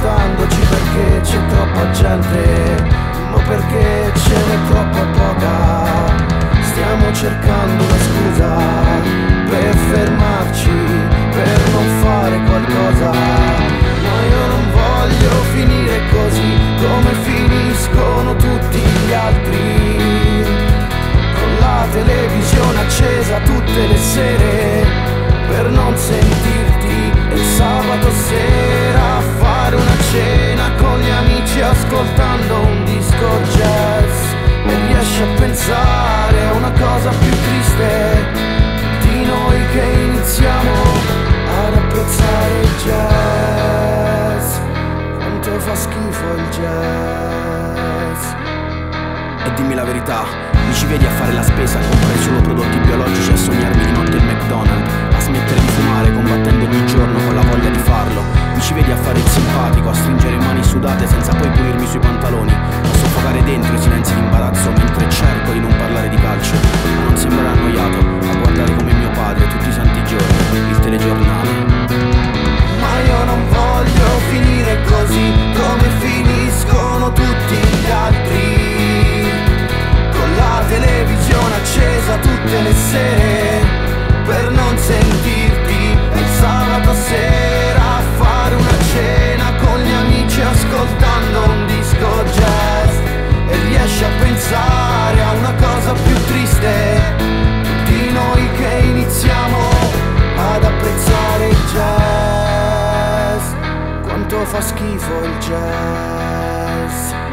ascoltandoci perché c'è troppa gente, ma perché ce n'è troppa poca. Stiamo cercando una scusa per fermarci, per non fare qualcosa. Ma io non voglio finire così come finiscono tutti gli altri, con la televisione accesa tutte le sere per non sentirti, e il sabato sera a fare una cena con gli amici ascoltando un disco jazz. E riesci a pensare a una cosa più triste di noi che iniziamo ad apprezzare il jazz. Quanto fa schifo il jazz. E dimmi la verità, mi ci vedi a fare la spesa, a comprare solo prodotti biologici, a sognarmi di notte il McDonald's, a smettere di fumare combattendo ogni giorno con la voglia di farlo? Mi ci vedi a fare il simpatico, a stringere mani sudate senza poi pulirmi sui pantaloni, a soffocare dentro i silenzi di imbarazzo mentre cerco di non parlare di calcio, ma non sembrare annoiato a guardare come mio padre tutti i santi giorni il telegiornale. Ma io non voglio finire così come finiscono tutti gli altri, con la televisione accesa tutte le sere per non sentirti, e il sabato sera a fare una cena con gli amici ascoltando un disco jazz. E riesci a pensare a una cosa più triste di noi che iniziamo ad apprezzare il jazz. Quanto fa schifo il jazz.